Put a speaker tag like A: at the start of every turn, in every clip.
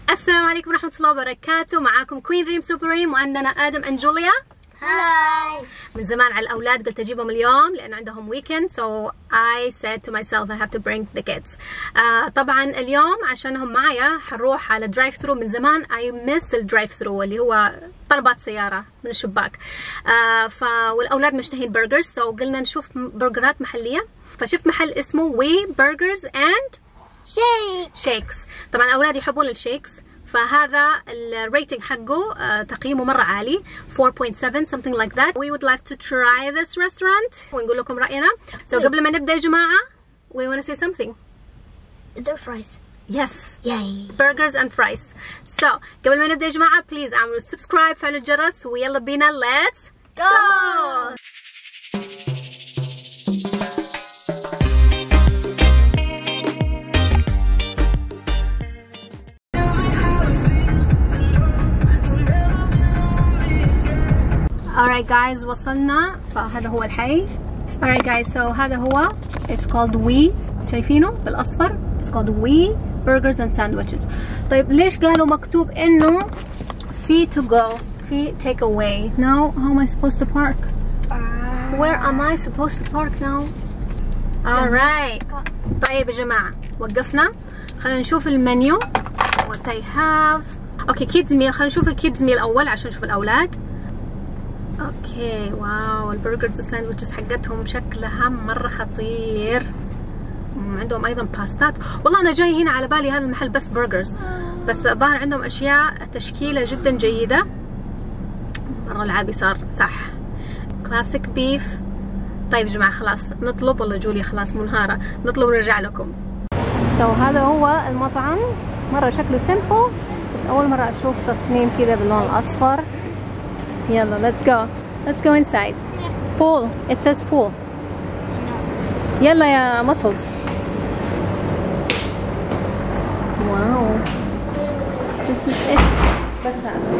A: السلام عليكم ورحمة الله وبركاته. معاكم كوين ريم سوبر ريم وعندنا آدم and جوليا.
B: هاي.
A: من زمان على الأولاد قلت أجيبهم اليوم لأن عندهم ويكند so I said to myself I have to bring the kids. طبعا اليوم عشانهم معايا حنروح على درايف ثرو. من زمان I miss الدرايف ثرو اللي هو طلبات سيارة من الشباك. والأولاد مشتهين برجرز so قلنا نشوف برجرات محلية. فشفت محل اسمه وي برجرز اند شيكس. طبعا الأولاد يحبون الشيكس فهذا الريتنج حقه تقييمه مرة عالي 4.7 something like that. We would like to try this restaurant ونقول لكم رأينا. So قبل ما نبدأ يا جماعة we want to say something.
B: Is there fries?
A: Yes.
B: Yay.
A: Burgers and fries. So قبل ما نبدأ يا جماعة please اعملوا subscribe فعلوا الجرس ويلا بينا let's go. Alright guys وصلنا فهذا هو الحي. Alright guys so هذا هو it's called We. شايفينه بالأصفر it's called We Burgers and Sandwiches. طيب ليش قالوا مكتوب إنه في to go في take away? Now how am I supposed to park? Where am I supposed to park now? Alright طيب يا جماعة وقفنا خلينا نشوف المنيو what they have. اوكي kids meal خلينا نشوف الكيدز ميل أول عشان نشوف الأولاد. اوكي واو البرجرز والساندويتشز حقتهم شكلها مرة خطير. عندهم ايضا باستات. والله انا جاي هنا على بالي هذا المحل بس برجرز بس الظاهر عندهم اشياء تشكيلة جدا جيدة. مرة العابي صار صح. كلاسيك بيف. طيب يا جماعة خلاص نطلب والله جوليا خلاص منهارة نطلب ونرجع لكم. هذا هو المطعم مرة شكله سيمبل بس اول مرة اشوف تصميم كذا باللون الاصفر. يلا let's go inside. Pool it says pool. يلا يا muscles. واو this is it. بس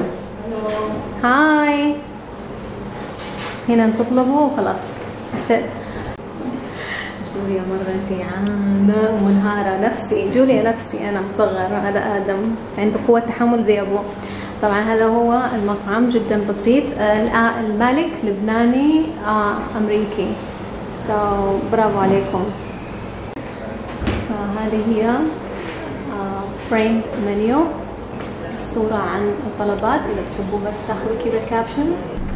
A: هاي هنا نطلبه وخلاص that's it. جوليا مرة جيعانة ومنهارة. نفسي جوليا نفسي أنا مصغرة. هذا آدم عنده قوة تحمل زي أبوه. طبعا هذا هو المطعم جدا بسيط. المالك لبناني أمريكي برافو عليكم. هذه هي فريم منيو صورة عن الطلبات إذا تحبوا بس تاخذوا كذا كابشن.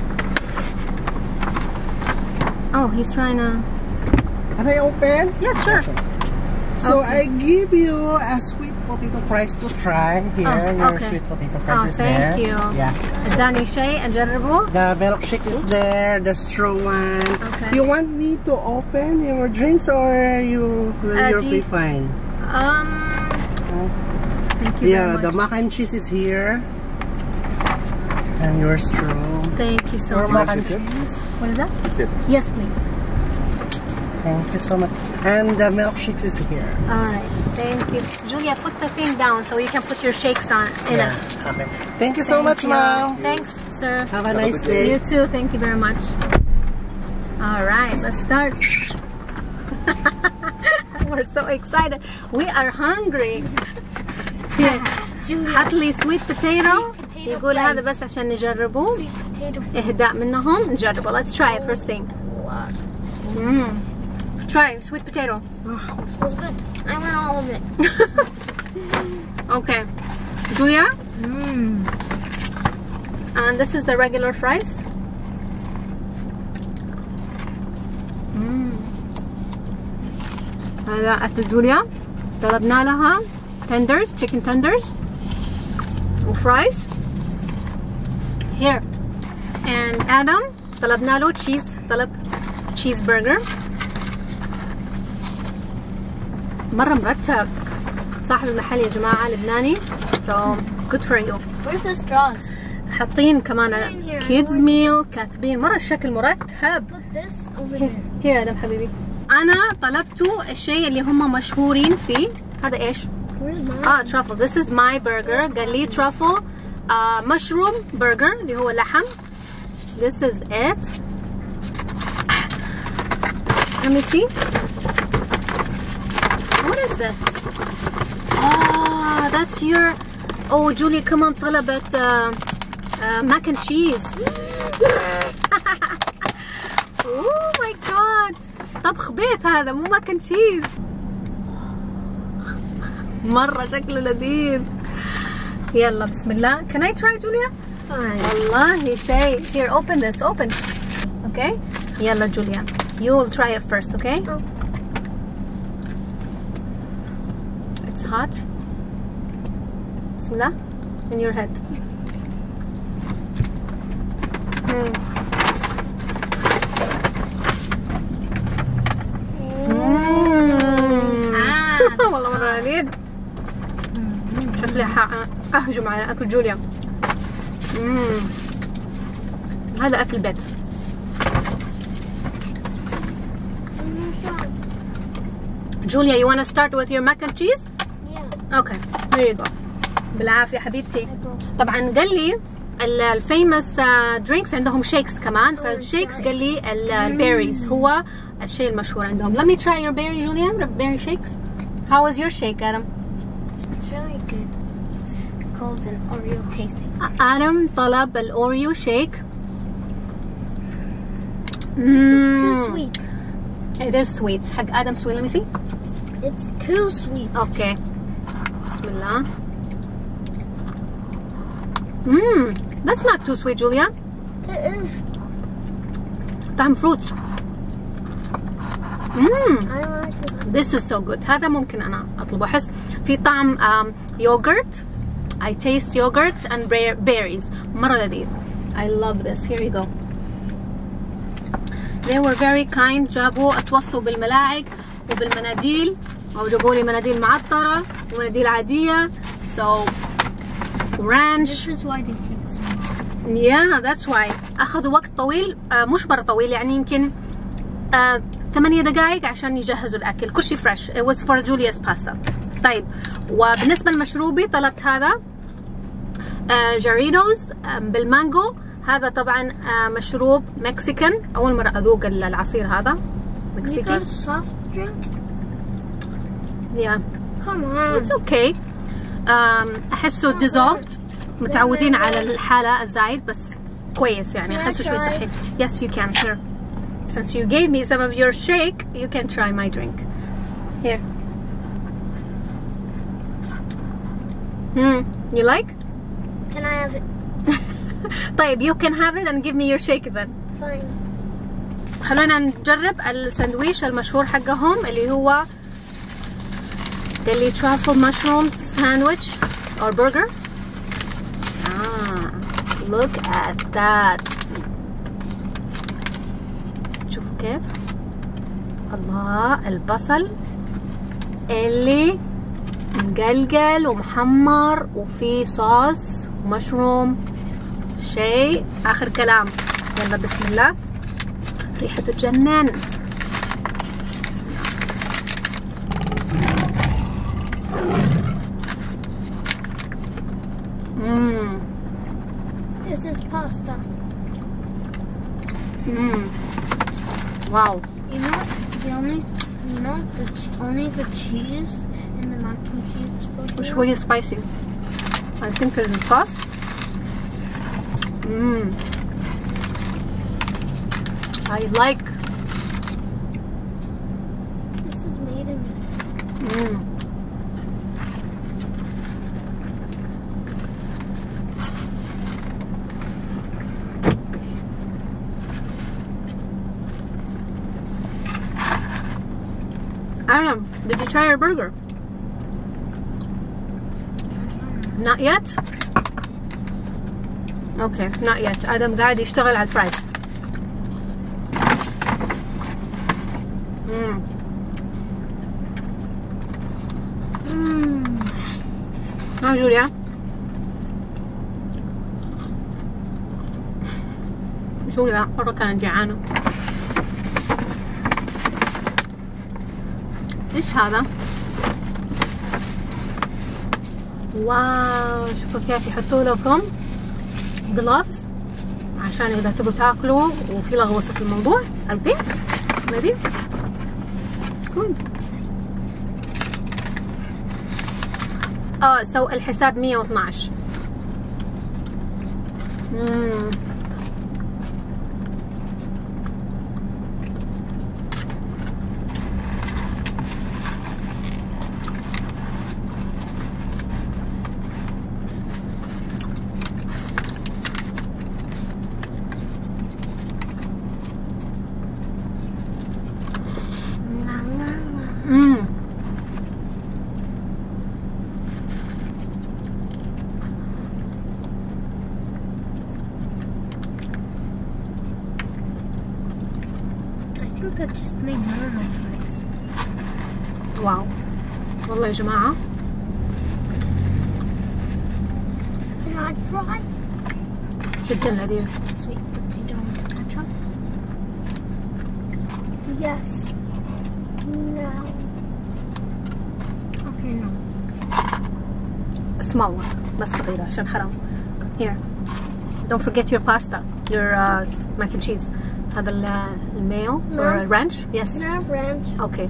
A: Oh he's trying to.
C: Can I open?
A: Yes sure.
C: So I give you a sweet potato fries to try here. Your
A: okay.
C: Sweet potato fries is
A: thank
C: there.
A: you.
C: Yeah.
A: اداني شيء نجربه.
C: The milkshake is there. The straw one.
A: Okay.
C: You want me to open your drinks or you'll be fine?
A: Thank you very much.
C: The mac and cheese is here. And your straw.
A: Thank you so much. What is that? Yes please.
C: Thank you so much. And the milkshakes is here.
A: Alright, thank you. Julia, put the thing down so you can put your shakes on in it.
C: Okay. Thank you so much, ma'am.
A: Thanks, sir.
C: Have a nice day.
A: You too. Thank you very much. Alright, let's start. We're so excited. We are hungry. Here, حط لي sweet potato. يقول هذا بس عشان نجربه. إهداء منهم نجربه. Let's try it first thing. Try sweet potato.
B: It was good. I want all of it.
A: Okay. Julia? And this is the regular fries. هذا أكل جوليا. طلبنا لها tenders, chicken tenders وفرايز. Here. And Adam طلبنا له طلب cheeseburger. مرة مرتب. صاحب المحل يا جماعة لبناني so good for you.
B: Where's the straws?
A: حاطين كمان kids meal كاتبين مرة الشكل مرتب.
B: Put this over here.
A: هي هذا حبيبي. أنا طلبته الشيء اللي هم مشهورين فيه. هذا إيش؟
B: Where's mine?
A: truffle. This is my burger. قال لي truffle mushroom burger اللي هو لحم. This is it. Let me see. What is this? Oh, that's your اوه جوليا كمان طلبت ماك اند تشيز. اوه ماي جاد، طبخ بيت هذا مو ماك اند تشيز. مرة شكله لذيذ. يلا بسم الله. Can I try جوليا؟ والله شيء. Here open this, open. Okay. يلا جوليا. You will try it first, okay?
B: Oh.
A: It's hot. بسم الله. In your head. والله مرة لذيذ. شكلي أهجم على أكل جوليا. هذا أكل بيت. Julia, you want to start with your mac and cheese?
B: Yeah.
A: Okay, here you go. بالعافية حبيبتي. طبعا قال لي الفيمس درينكس عندهم شيكس كمان، فالشيكس قال لي البيريز هو الشيء المشهور عندهم. Let me try your berry, Julia. Berry shakes. How was your shake, Adam?
B: It's really good. It's called an Oreo tasting.
A: Adam طلب الأوريو شيك.
B: This is too sweet.
A: It is sweet. حق آدم sweet. Let me see.
B: It's too sweet.
A: Okay. بسم الله. That's not too sweet, Julia.
B: It is.
A: طعم فروتس.
B: I like it.
A: This is so good. هذا ممكن أنا أطلبه. أحس في طعم yogurt. I taste yogurt and berries. مرة لذيذ. I love this. Here you go. They were very kind. جابوا اتوصوا بالملاعق وبالمناديل، أو جابوا لي مناديل معطرة ومناديل عادية. So ranch.
B: This is why they take so long.
A: Yeah, that's why. أخذوا وقت طويل، مش مرة طويل، يعني يمكن 8 دقائق عشان يجهزوا الأكل. كل شيء فريش. It was for Julia's pasta. طيب، وبالنسبة لمشروبي طلبت هذا جاريدوز بالمانجو. هذا طبعا مشروب مكسيكان. أول مرة أذوق العصير هذا.
B: You get
A: مكسيكان.
B: a soft drink?
A: Yeah.
B: Come on.
A: It's okay. أحسه dissolved. متعودين على الحالة الزايد، بس كويس يعني. أحسه شوي صحي. Yes, you can. Here. Since you gave me some of your shake, you can try my drink. Here. You like?
B: Can I have it?
A: طيب you can have it and give me your shake then.
B: Fine.
A: خلونا نجرب الساندويش المشهور حقهم اللي هو اللي truffle mushroom sandwich or burger. Look at that. شوفوا كيف. الله، البصل اللي مقلقل ومحمر وفي صوص ومشروم. شيء آخر كلام. يلا بسم الله. ريحة تجنن.
B: This is pasta.
A: Wow.
B: You know only the cheese and the mac and cheese is supposed to be.
A: شوية spicy. I think it's the sauce. I like.
B: This is made in
A: Adam, did you try your burger? Not yet? Okay, not yet. Adam قاعد يشتغل على الفرايز. ها جوليا. جوليا مرة كانت جعانة. ايش هذا؟ واو، شوفوا كيف يحطوا لكم جلوفز عشان اذا تبوا تاكلوا وفي لغوصة في الموضوع. البيت maybe. سو الحساب 112.
B: That just made normal rice.
A: واو والله يا جماعة.
B: Can I try?
A: جدا لذيذ.
B: Sweet potato with ketchup. Yes. No. Okay, no.
A: small one بس صغيرة عشان حرام. Here. Don't forget your pasta. Your mac and cheese. هذا المايو or ranch? Yes.
B: Can I have ranch?
A: Okay.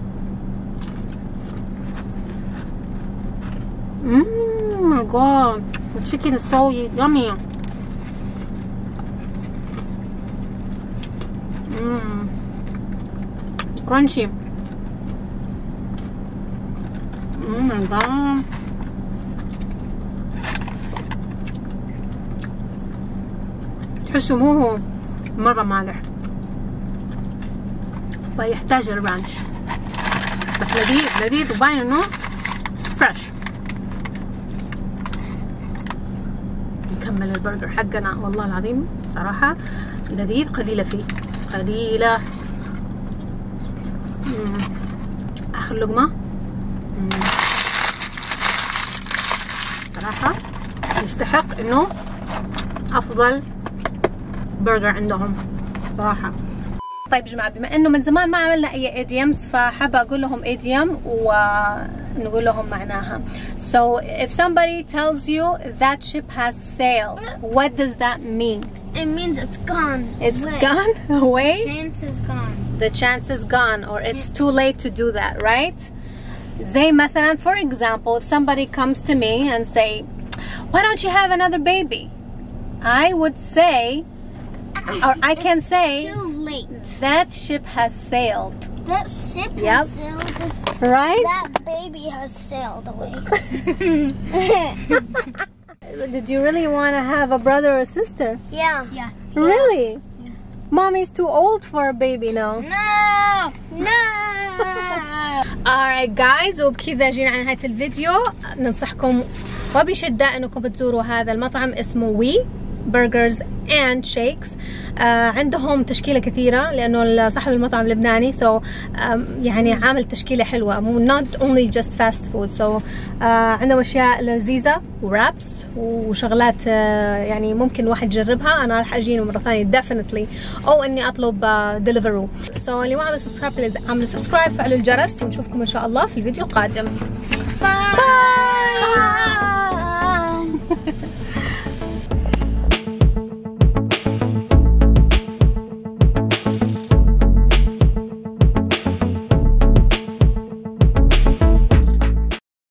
A: My god. The chicken is so yummy. Crunchy. Oh my god. تحسوا مو هو مرة مالح فيحتاج الرانش بس لذيذ لذيذ وباين انه فريش. نكمل البرجر حقنا والله العظيم صراحة لذيذ. قليلة فيه قليلة. آخر لقمة صراحة يستحق انه افضل برجر عندهم صراحة. طيب يا جماعة بما انه من زمان ما عملنا اي ADMs فحابة اقول لهم ADM ونقول لهم معناها. So if somebody tells you that ship has sailed, what does that mean?
B: It means it's gone.
A: It's
B: away.
A: gone away?
B: Chance is gone.
A: The chance is gone or it's too late to do that, right? زي مثلا for example if somebody comes to me and say why don't you have another baby? I would say or I can say
B: Too late.
A: that ship has sailed.
B: That ship
A: Yep.
B: has sailed.
A: Right?
B: That baby has sailed away.
A: Did you really want to have a brother or sister?
B: Yeah. Yeah.
A: Really? Mommy's too old for a baby now.
B: No. No.
A: Alright guys وبكذا جينا على نهاية الفيديو. ننصحكم وبشدة انكم تزوروا هذا المطعم اسمه وي برجرز اند شيكس. عندهم تشكيله كثيره لانه صاحب المطعم لبناني يعني عامل تشكيله حلوه مو not only just fast food. عندهم اشياء لذيذه ورابس وشغلات يعني ممكن واحد يجربها. انا راح اجيني مره ثانيه definitely او اني اطلب ديليفرو. اللي ما عمل سبسكرايب اعملوا سبسكرايب فعلوا الجرس ونشوفكم ان شاء الله في الفيديو القادم. باي.